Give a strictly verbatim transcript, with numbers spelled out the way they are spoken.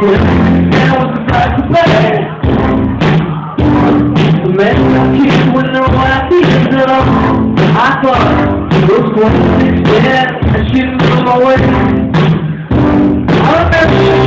That was the price to pay. The man got kicked with no ideas at all. I thought it was going to be dead. I shouldn't go my way. I remember